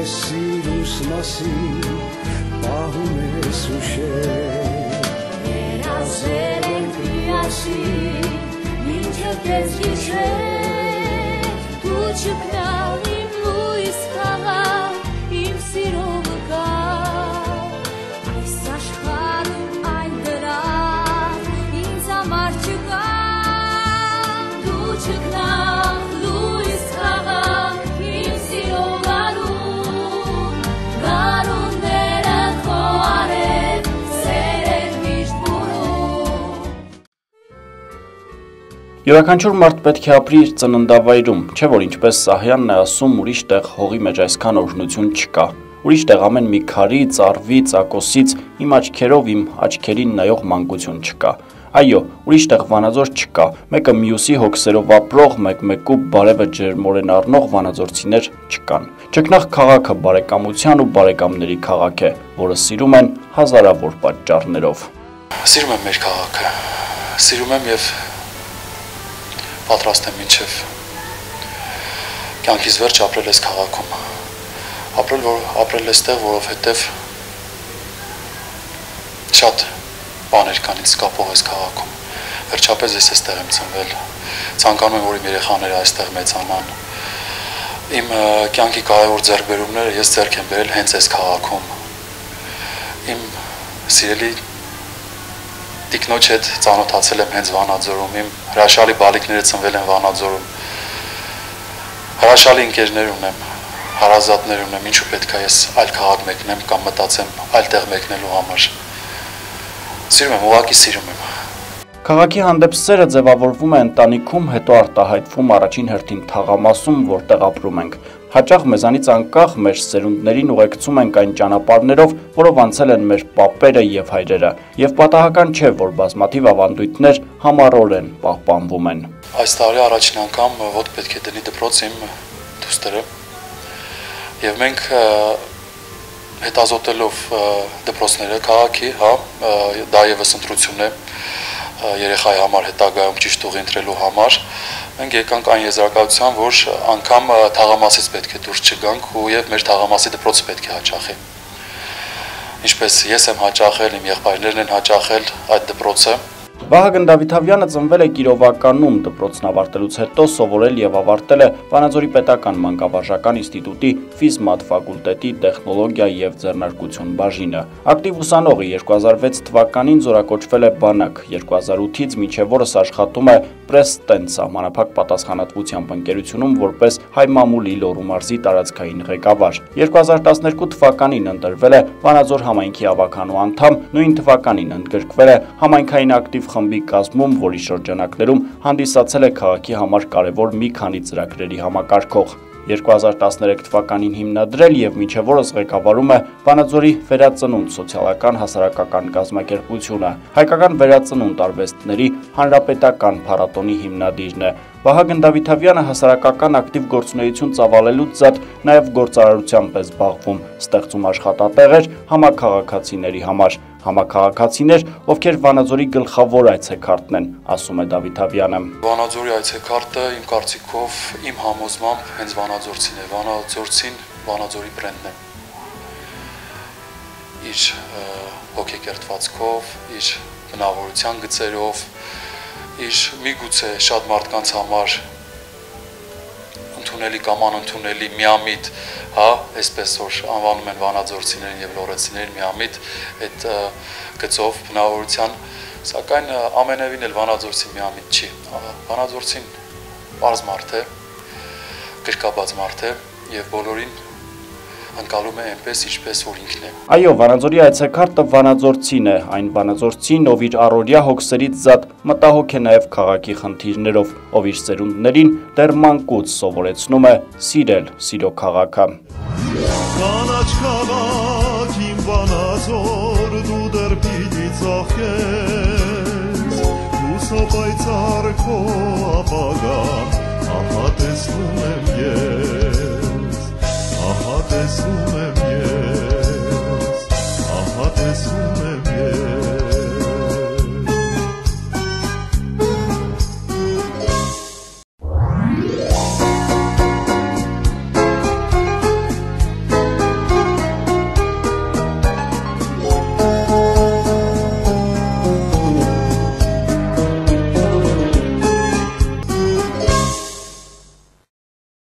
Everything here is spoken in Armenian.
սիրուս մասին պահում ես ուշեր Երազել ենք միասին մինչև կես գիշեր Դու չգնալ իմ լույս քաղաք իմ սիրո վկա Այս աշխարհում այլ դրախ ինձ համար չկա Դու չգնալ լույս քաղաք իմ սիրո գարուն Գարունները քո արև սերեր միշտ բուրում Յուրաքանչյուր մարդ պետք է ապրի իր ծննդավայրում, չէ որ ինչպես Սահյանն է ասում, ուրիշ տեղ հողի մեջ այսքան օրհնություն չկա։ Ուրիշ տեղ ամեն մի քարի, ծառվի, ծակոսից իմ աչքերով իմ աչքերին նայող մանկություն չկա։ Այո, ուրիշ տեղ Վանաձոր չկա։ Մեկը մյուսի հոգսերով ապրող, մեկ-մեկու բարևը ջերմորեն առնող վանաձորցիներ չկան։ Ճգնախ քաղաքը բարեկամության ու բարեկամների քաղաք է, որը սիրում են հազարավոր պատճառներով։ Սիրում եմ մեր քաղաքը։ Սիրում եմ եւ պատրաստ եմ մինչև կյանքիս վերջ ապրել այս քաղաքում ապրել էստեղ, որովհետև շատ բաներ կան ինձ կապող այս քաղաքում վերջապես ես էստեղ եմ ծնվել ցանկանում եմ որ իմ երեխաները այստեղ մեծանան իմ կյանքի կարևոր ձեռքբերումները ես ձեռք եմ բերել հենց այս քաղաքում իմ սիրելի Տիկնոջ հետ ծանոթացել եմ հենց Վանաձորում, իմ հրաշալի բալիկները ծնվել են Վանաձորում, հրաշալի ընկերներ ունեմ, հարազատներ ունեմ, ինչու պետք է ես այլ քաղաք մեկնեմ կամ մտածեմ այլ տեղ մեկնելու համար, սիրում եմ, ուղղակի սիրում եմ։ Քաղաքի հանդեպ սերը ձևավորվում է ընտանիքում, հետո արտահայտվում առաջին հերթին թաղամասում, որտեղ ապրում ենք։ Հաճախ մեզանից անկախ մեր սերունդներին ուղեկցում ենք այն ճանապարհներով, որով անցել են մեր պապերը եւ հայրերը, եւ պատահական չէ, որ բազմաթիվ ավանդույթներ համառորեն պահպանվում են։ Այս տարի առաջին անգամ ոտ պետք է դնի դպրոց իմ դուստրը, եւ մենք հետազոտելով դպրոցները քաղաքի, հա, դա եւս ընտրություն է երեխայի համար հետագայում ճիշտ ուղի ընտրելու համար մենք եկանք այն եզրակացության, որ անգամ թաղամասից պետք է դուրս չգանք ու եւ մեր թաղամասի դպրոցը պետք է հաճախի։ Ինչպես ես եմ հաճախել, իմ եղբայրներն են հաճախել այդ դպրոցը։ Վահագն Դավիթավյանը ծնվել է Կիրովականում, դպրոցն ավարտելուց հետո սովորել եւ ավարտել է Վանաձորի պետական մանկավարժական ինստիտուտի ֆիզմաթ ֆակուլտետի տեխնոլոգիա եւ ձեռնարկություն բաժինը։ Ակտիվ ուսանողը 2006 թվականին զորակոչվել է բանակ, 2008-ից մինչև օրս աշխատում է Պրեստեն սահմանափակ պատասխանատվությամբ ընկերությունում որպես Հայ մամուլի Լոռու մարզի տարածքային ղեկավար։ 2012 թվականին ընտրվել է Վանաձոր համայնքի ավականու անդամ, նույն թվականին ընդգրկվել է համայնքային ակտիվ խմբի կազմում, որի շրջանակներում հանդիսացել է քաղաքի համար կարևոր մի քանի ծրագրերի համակարգող։ 2013 թվականին հիմնադրել եւ մինչև օրս ղեկավարում է Վանաձորի վերածնունդ սոցիալական հասարակական կազմակերպությունը, հայկական վերածնունդ արվեստների հանրապետական փառատոնի հիմնադիրն է։ Վահագն Դավիթավյանը հասարակական ակտիվ գործունեություն ծավալելուց զատ նաև գործարարությամբ է զբաղվում, ստեղծում աշխատատեղեր համաքաղաքացիների համար։ Համաքաղաքացիներ, ովքեր Վանաձորի գլխավոր այցեքարտն են, ասում է Դավիթավյանը։ Վանաձորի այցեքարտը իմ կարծիքով, իմ համոզմամբ հենց վանաձորցին է, վանաձորցին Վանաձորի բրենդն է։ Իր հոգեկերտվածքով, իր բնավորության գծերով, իր միգուցե շատ մարդկանց համար ընդունելի կամ անընդունելի միամիտ, հա, այսպես որ անվանում են վանաձորցիներին եւ լոռեցիներին միամիտ այդ գծով բնավորության, սակայն ամենևին էլ վանաձորցին միամիտ չի։ Վանաձորցին պարզ մարդ է, գրկաբաց մարդ է եւ բոլորին ընկալում է այնպես, ինչպես որ ինքն է։ Այո, Վանաձորի այցեքարտը վանաձորցին է, այն վանաձորցին, ով իր առօրյա հոգսերից զատ մտահոգ է նաև քաղաքի խնդիրներով, ով իր սերունդներին դեռ մանկուց սովորեցնում է սիրել սիրո քաղաքը։ Կանաչ քաղաք իմ Վանաձոր, դու դեռ պիտի ծաղկես, լուսապայծառ քո ապագան, ահա տեսնում եմ ես, ահա տեսնում եմ